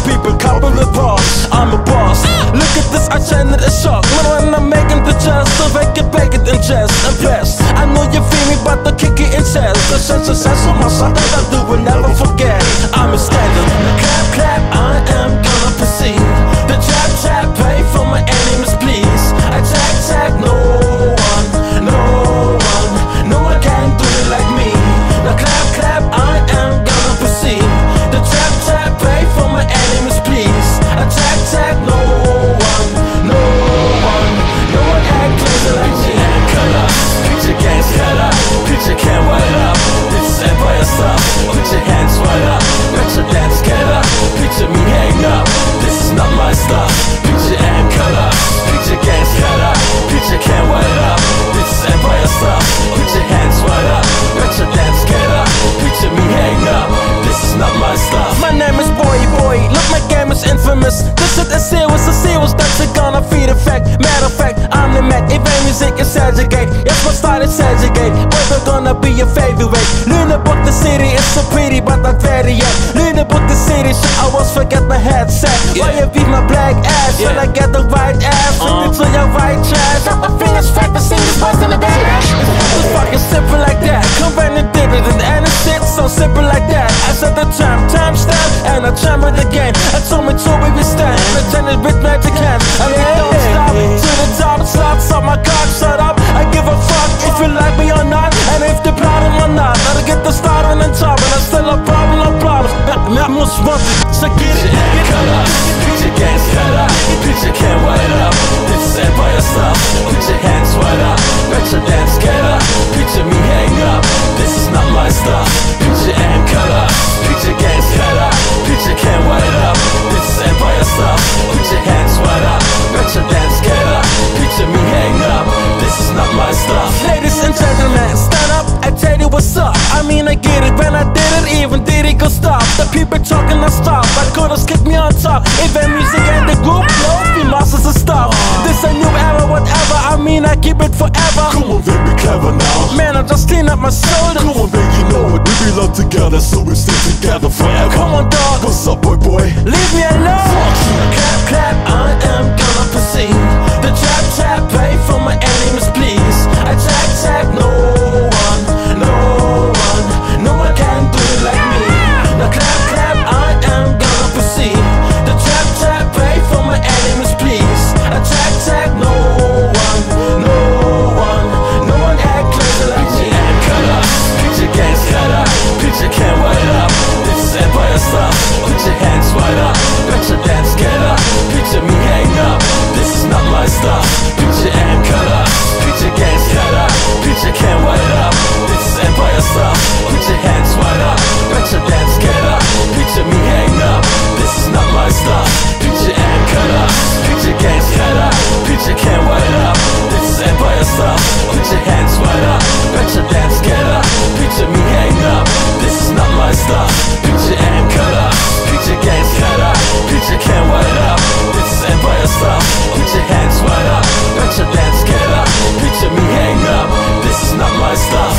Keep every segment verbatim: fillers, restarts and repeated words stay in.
people couple with pause. I'm a boss. Look at this, I chant it a shock. Man, when I'm making the chest, so make it, bake it in chest. Impressed. I know you feel me, but the kick it in chest. The sense of sense of my son that I do will never forget. I'm a scandal. Clap, clap, I am gonna proceed. The trap, trap, pay for my enemies, please. Attack, attack, no one, no one, no one can do it like me. Now clap, clap, I am gonna proceed. The trap, trap, pay for my enemies, please. Attack, attack, no one, no one, no one act crazy like me. Cut up, put your gangs cut up, put your can white up. This is empire stuff. Put your hands right up, let your dance get up. Picture me hang up, this is not my stuff. Put your hand cut up, put your gangs cut up, put your can white up. This is empire stuff. Put your hands right up, let your dance get up. Picture me hang up, this is not my stuff. My name is Boy Boy, look my game is infamous. This shit is serious, a serious that's it gonna feed effect. Matter of fact, I'm the Mac, if music is segregate. Yes, my style is segregate, but we're gonna be your favorite. Learn about the city, it's so pretty, but not very yet. Learn about the city, shit, I almost forget my headset. Yeah. Why you beat my black ass, yeah. When I get the right ass, uh. into your right trash. Got my fingers fat, the singers bust in the back. It's fucking simple like that. Come back and did it, and the end of shit so simple like that. I said the time, time stamp, and I jam it again. I told me to we stand, pretended with magic hands. I mean, don't stop, to the top, slots up my cock, shut up. I give a fuck if you like me or not, and if the problem or not. Gotta get the start on the top, and I still a problem, no problem. I must want it, so get it. Get cut up, put your gangs cut up, put your can white up. This is empire stuff. Put your hands right up, let your dance get up. Picture me hang up, this is not my stuff. Put your hand cut up, put your gangs cut up, put your can white up. This is empire stuff. Put your hands right up, let your dance get up. Picture me hang up, this is not my stuff. Ladies and gentlemen, stand up, I tell you what's up. I mean I get it, when I did it, even did it go stop. The people talking I stop, but could have kicked me on top. Even music and the group, no, we masters a stop. This a new era, whatever, I mean I keep it forever. Come on, baby, clever now. Man, I just clean up my shoulder. Come on, baby, you know it, we belong together, so we stay together forever. Come on, dog. What's up, boy, boy? Leave me alone. Clap, clap, I am gonna proceed. The trap, trap, pay for my enemies, please. Attack, attack, no one, no one, no one can do it like me. Now clap, clap, I am gonna proceed. The trap, trap, pay for my enemies, please. Attack, attack, no one, no one, no one act crazy like me. Cut up, put your gangs cut up, put your can white up. This is empire stuff. Put your hands right up, let your dance get up. Picture me hang up, this is not my stuff. Put your hand cut up, put your gangs cut up, put your can white up. This is empire stuff. Put your hands right up, let your dance get up. Picture me hang up, this is not my stuff. Put your hand cut up, put your gangs cut up, put your can white up. This is empire stuff. Put your hands right up, let your dance get up. Picture me hang up, this is not my stuff. Put your hand cut up, put your gangs cut up, put your can white up. This is empire stuff. Put your hands right up, let your dance get up. Picture me hang up, this is not my stuff.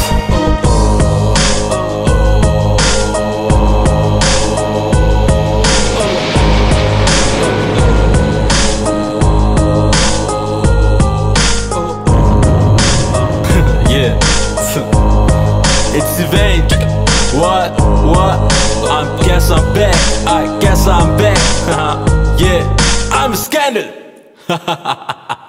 Yeah, it's Evane. What? What? I guess I'm back. I guess I'm back. Yeah, I'm a scandal.